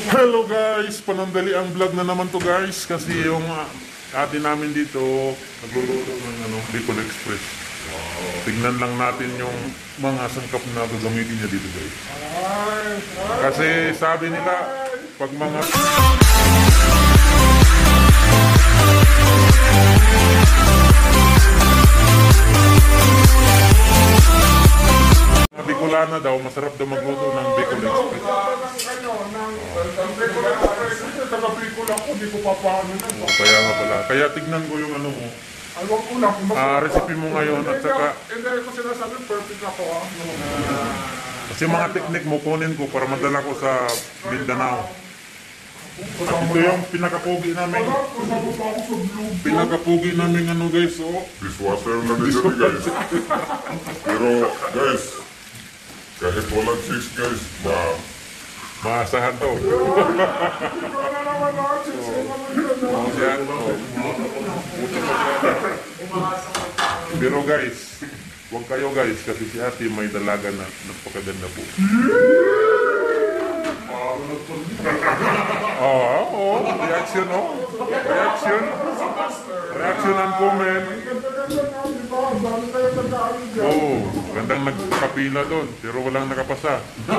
Hello guys, panandali ang vlog na naman to guys kasi yung ate namin dito nagluluto ng Bicol Express. Tignan lang natin yung mga sangkap na gagamitin niya dito guys. Kasi sabi nila pag mga Bicolana daw, masarap daw magluto ng Bicol Express. Kaya nga pala. Kaya tignan ko yung ano mo. Recipe mo ngayon at saka kasi mga teknik mo kunin ko para madala ko sa Mindanao. At ito yung pinakapugi namin. Pinakapugi namin ano guys, oh. Dishwasher na nito guys. Pero guys, kahit walang cheese guys, maasahan to. Pero guys, huwag kayo guys kasi si ate may dalaga na napakaganda po. Reaction and comment. Gandang nagkapila doon pero walang nakapasa.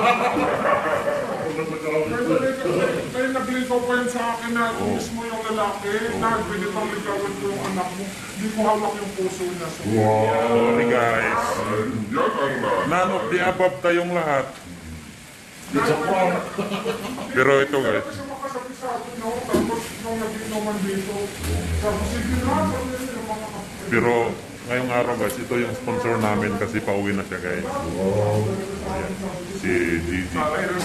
Kaya naglikaw pa yun sa akin na mismo yung lalaki na pinitang ligawan ko yung anak mo. Hindi ko hawak yung puso niya. Sorry guys. None of the above tayong lahat. Pero ito guys. Pero ngayong araw guys, ito yung sponsor namin kasi pauwi na siya guys. Ayan, si Gigi.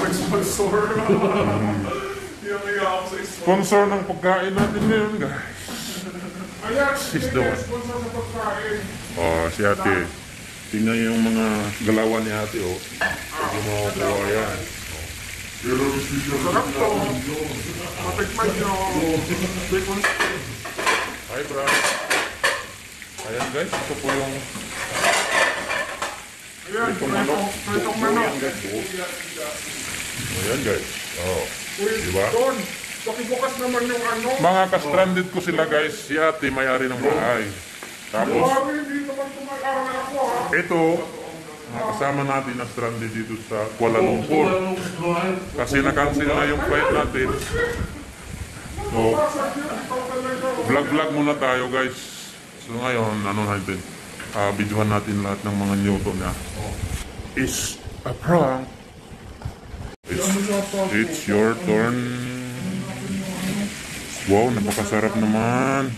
Sponsor ng pagkain natin ngayon guys. She's the one. Si ate. Tingnan yung mga galawan ni ate oh. Hindi mo makukuha yan. Pero sarap to. Matikman nyo. Hi bro. Ayan guys, ito po yung itong manok. Ayan guys. Ayan guys. Diba? Pakibukas naman yung ano. Mga ka-stranded ko sila guys. Si ate may-ari ng bahay. Tapos ito kasama natin na stranded dito sa Kuala Lumpur kasi na-cancel na yung flight natin. So vlog muna tayo guys. So ngayon ano natin, videohan natin lahat ng mga nyuto niya. It's a prank. It's your turn. Wow, napakasarap naman.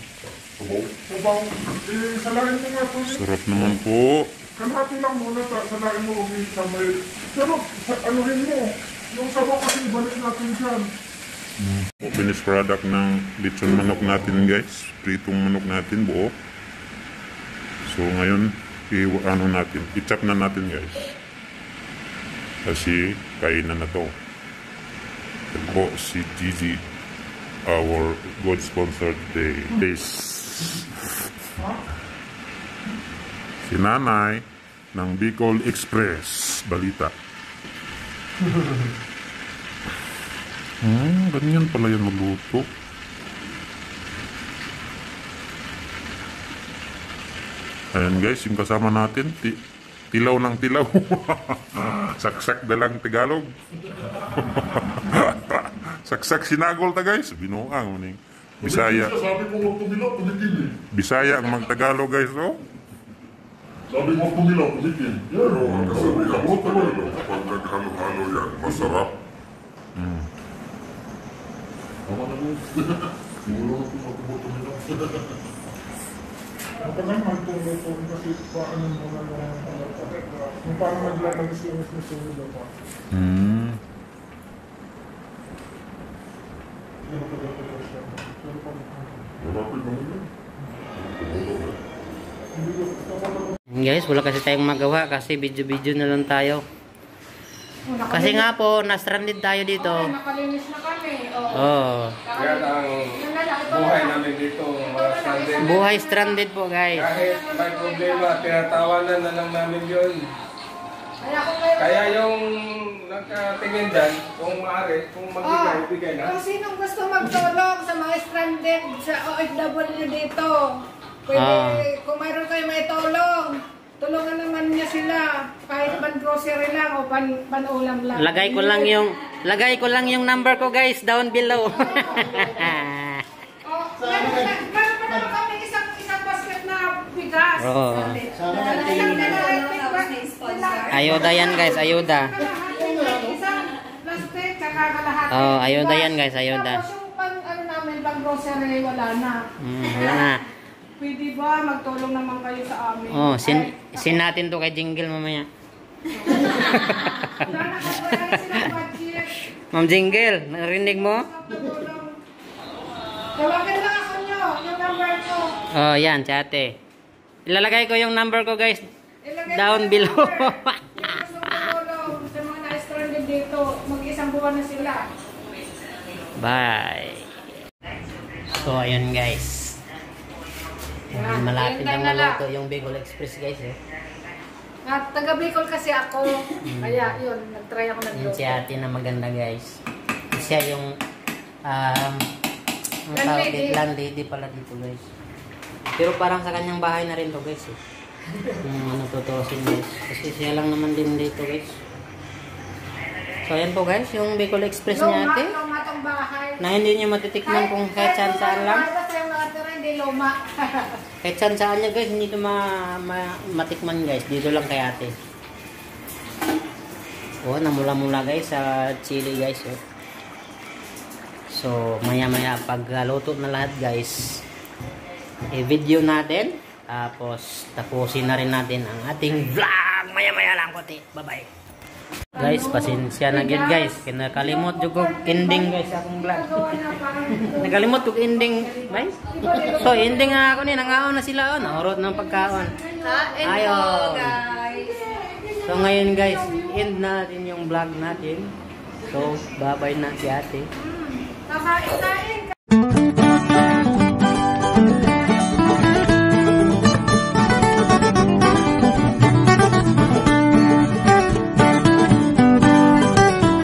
Salain mo nga po. Sarap naman po. Kalahati lang muna, salain mo sa may... Pero, anuhin mo. Yung sabaw kasi ibalik natin dyan. Finished product ng lechon manok natin guys. Pritong manok natin buo. So ngayon, i-chop na natin guys. Kasi kainan na to. Ito po si Gigi, our good sponsor today. Si Nanay ng Bicol Express balita. Ganyan pala yan magluto. Ayan guys, yung kasama natin tilaw ng tilaw. Saksak dalang Tagalog. Saksak sinagol ta guys. Binuang maning Bisaya. Sabi ko huwag tumilaw, tumitin eh. Bisaya ang mag-Tagalog guys, no? Sabi ko tumilaw, tumitin. Pero kasabihan mo Tagalog, pag naghalo-halo yan, masarap. Tama na mo. Siguro na tumilaw. Matagal magtuluto kasi paano mo na yung parang naglalagis-langis na sunod pa. Guys, wala kasi tayong magawa kasi video-video na lang tayo. Kasi nga po, na-stranded tayo dito. Nakalinis na kami. Yan ang buhay namin dito, mga stranded. Buhay stranded po guys. Kahit may problema, tinatawanan na lang namin yun. Kaya yung nagkatingin dyan, kung maaari, kung magbigay, bigay na. Kung sinong gusto magtulong sa mga stranded sa OFW dito, pwede, kung mayroon kayo may tulong, tulungan naman niya sila. Kahit pan-grocery lang o pan-ulam lang. Lagay ko lang yung number ko guys down below. Meron pa naman kami isang basket na bigas. Oo. Ayuda Ayuda yan guys, ayuda. Isang plastic, tsaka kalahati. Oh, ayuda yan guys, ayuda. Tapos yung namin, pang-grocery, wala na. Wala na. Pwede ba magtulong naman kayo sa amin? Oh, sin natin to kay Jingle mamaya. Wala na silang budget. Ma'am Jingle, narinig mo? Tawagan lang ako nyo, yung number ko. Oh, yan, chate. Ilalagay ko yung number ko guys Ilagay down mo yung below. number. Gusto ko tulong sa mga na-stranded dito. Mag-isang buwan na sila. Bye. So, ayun guys. Malapit hintay lang na lang. maluto yung Bicol Express guys eh. At taga Bicol kasi ako. Kaya yun, nag-try ako Yung nagluto. si ate na maganda guys. Siya yung ang Landlady. landlady pala dito guys. Pero parang sa kanyang bahay na rin to guys eh. Yung ano tutusin guys. Kasi siya lang naman din dito guys. So ayan po guys, yung Bicol Express niya ate. Luma tong bahay. Na hindi niyo matitikman kung kahit saan saan lang. Basta yung mga tira, hindi luma. Kahit saan saan niya guys, hindi ito matikman guys. Dito lang kay ate. Oh, namula-mula guys sa chili guys. Oh. So, maya-maya pag luto na lahat guys, i-video natin. Tapos, tapusin na rin natin ang ating vlog. Maya-maya lang konti. Bye-bye. Guys, pasensya na gid guys. Kinakalimot jud ko ending guys sa akong vlog. Nakalimot ko ending, guys. So, ending nga ako ni nangaon na sila on. Naurot ng pagkaon. Ayun. So, ngayon guys, end natin yung vlog natin. So, bye-bye na si ate. Kakain-kain.